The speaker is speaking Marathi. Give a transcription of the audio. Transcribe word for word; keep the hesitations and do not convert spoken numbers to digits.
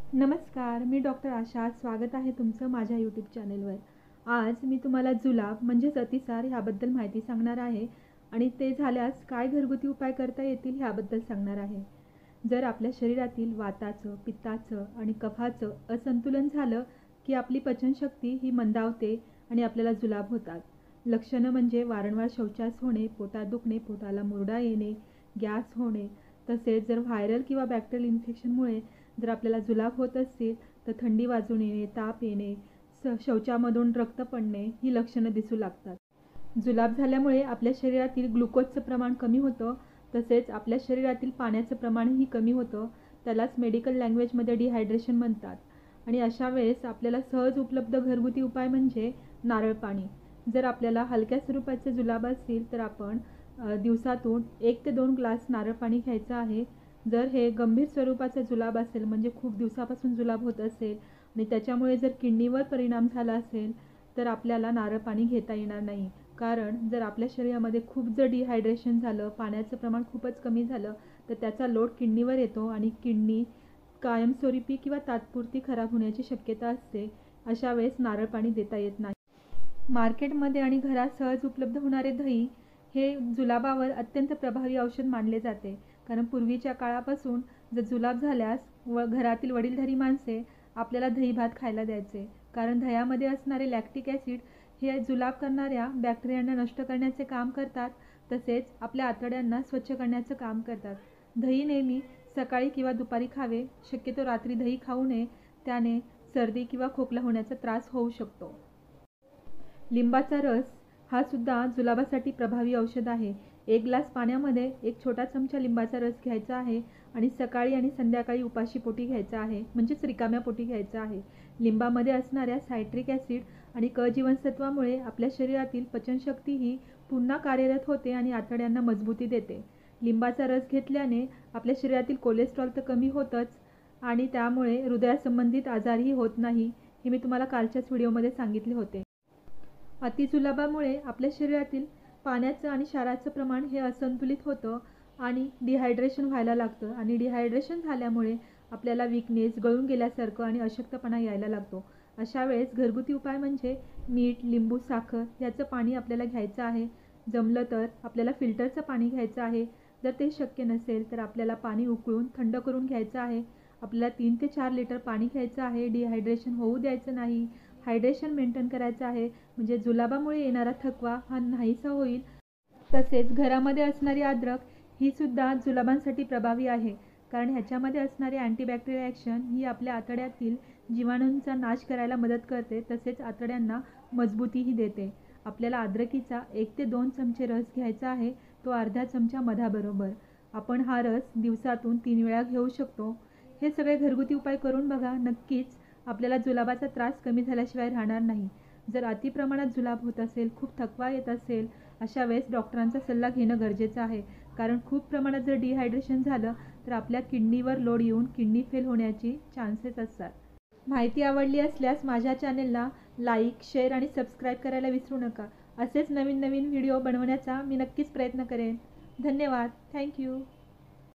नमस्कार, मी डॉक्टर आशा. स्वागत आहे तुमचं माझ्या यूट्यूब चॅनेलवर. आज मी तुम्हाला जुलाब म्हणजेच अतिसार ह्याबद्दल माहिती सांगणार आहे आणि ते झाल्यास काय घरगुती उपाय करता येतील ह्याबद्दल सांगणार आहे. जर आपल्या शरीरातील वाताचं, पित्ताचं आणि कफाचं असंतुलन झालं की आपली पचनशक्ती ही मंदावते आणि आपल्याला जुलाब होतात. लक्षणं म्हणजे वारंवार शौचास होणे, पोटात दुखणे, पोटाला मुरडा येणे, गॅस होणे. तसेच जर व्हायरल किंवा बॅक्टेरियल इन्फेक्शनमुळे जर आपल्याला जुलाब होत असतील तर थंडी वाजून येणे, ताप येणे, स शौचामधून रक्त पडणे ही लक्षणं दिसू लागतात. जुलाब झाल्यामुळे आपल्या शरीरातील ग्लुकोजचं प्रमाण कमी होतं. तसेच आपल्या शरीरातील पाण्याचं प्रमाणही कमी होतं. त्यालाच मेडिकल लँग्वेजमध्ये डिहायड्रेशन म्हणतात. आणि अशा वेळेस आपल्याला सहज उपलब्ध घरगुती उपाय म्हणजे नारळ पाणी. जर आपल्याला हलक्या स्वरूपाचे जुलाब असतील तर आपण दिवसातून एक ते दोन ग्लास नारळ पाणी घ्यायचं आहे. जर हे गंभीर स्वरूपाचा जुलाब असेल म्हणजे खूप दिवसापासून जुलाब होत असेल आणि त्याच्यामुळे जर किडनीवर परिणाम झाला असेल तर आपल्याला नारळ पाणी घेता येणार नाही. कारण जर आपल्या शरीरामध्ये खूप जर डिहायड्रेशन झालं, पाण्याचं प्रमाण खूपच कमी झालं तर त्याचा लोड किडनीवर येतो आणि किडनी कायमस्वरूपी किंवा तात्पुरती खराब होण्याची शक्यता असते. अशा वेळेस नारळ पाणी देता येत नाही. मार्केटमध्ये आणि घरात सहज उपलब्ध होणारे दही हे जुलाबावर अत्यंत प्रभावी औषध मानले जाते. कारण पूर्वीच्या काळापासून जर जुलाब झाल्यास व घरातील वडीलधारी माणसे आपल्याला दही भात खायला द्यायचे. कारण दह्यामध्ये असणारे लॅक्टिक ॲसिड हे जुलाब करणाऱ्या बॅक्टेरियांना नष्ट करण्याचे काम करतात. तसेच आपल्या आतड्यांना स्वच्छ करण्याचं काम करतात. दही नेहमी सकाळी किंवा दुपारी खावे. शक्यतो रात्री दही खाऊ नये. त्याने सर्दी किंवा खोकला होण्याचा त्रास होऊ शकतो. लिंबाचा रस हा सुद्धा जुलाबासाठी प्रभावी औषध आहे. एक ग्लास पाण्यामध्ये एक छोटा चमचा लिंबाचा रस घ्यायचा आहे आणि सकाळी आणि संध्याकाळी उपाशी पोटी घ्यायचा आहे, म्हणजेच रिकाम्या पोटी घ्यायचा आहे. लिंबामध्ये असणाऱ्या सायट्रिक ॲसिड आणि क जीवनसत्वामुळे आपल्या शरीरातील पचनशक्ती ही पुन्हा कार्यरत होते आणि आतड्यांना मजबूती देते. लिंबाचा रस घेतल्याने आपल्या शरीरातील कोलेस्ट्रॉल तर कमी होतच आणि त्यामुळे हृदयासंबंधित आजारही होत नाही. हे मी तुम्हाला कालच्याच व्हिडिओमध्ये सांगितले होते. अतिजुलाबामुळे आपल्या शरीरातील पाण्याचं आणि क्षाराचं प्रमाण हे असंतुलित होतं आणि डिहायड्रेशन व्हायला लागतं आणि डिहायड्रेशन झाल्यामुळे आपल्याला वीकनेस, गळून गेल्यासारखं आणि अशक्तपणा यायला लागतो. अशा वेळेस घरगुती उपाय म्हणजे मीठ, लिंबू, साखर याचं पाणी आपल्याला घ्यायचं आहे. जमलं तर आपल्याला फिल्टरचं पाणी घ्यायचं आहे. जर ते शक्य नसेल तर आपल्याला पाणी उकळून थंड करून घ्यायचं आहे. आपल्याला तीन ते चार लिटर पाणी घ्यायचं आहे. डिहायड्रेशन होऊ द्यायचं नाही. हायड्रेशन मेंटेन करायचं आहे म्हणजे जुलाबामुळे येणारा थकवा हा नाहीसा होईल. तसेच घरामध्ये असणारी अद्रक ही सुद्धा जुलाबांसाठी प्रभावी आहे. कारण ह्याच्यामध्ये असणारी अँटीबॅक्टेरियल ॲक्शन ही आपल्या आतड्यातील जीवाणूंचा नाश करायला मदत करते. तसेच आतड्यांना मजबूतीही देते. आपल्याला अद्रकीचा एक ते दोन चमचे रस घ्यायचा आहे, तो अर्धा चमचा मधाबरोबर. आपण हा रस दिवसातून तीन वेळा घेऊ शकतो. हे सगळे घरगुती उपाय करून बघा. नक्कीच आपल्याला जुलाबाचा त्रास कमी झाल्याशिवाय राहणार नाही. जर अति प्रमाणात जुलाब होत असेल, खूप थकवा येत असेल, अशा वेळेस डॉक्टरांचा सल्ला घेणं गरजेचं आहे. कारण खूप प्रमाणात जर डिहायड्रेशन झालं तर आपल्या किडनीवर लोड येऊन किडनी फेल होण्याची चान्सेस असतात. माहिती आवडली असल्यास माझ्या चॅनेलला लाईक, शेअर आणि सबस्क्राईब करायला विसरू नका. असेच नवीन नवीन व्हिडिओ बनवण्याचा मी नक्कीच प्रयत्न करेन. धन्यवाद. थँक्यू.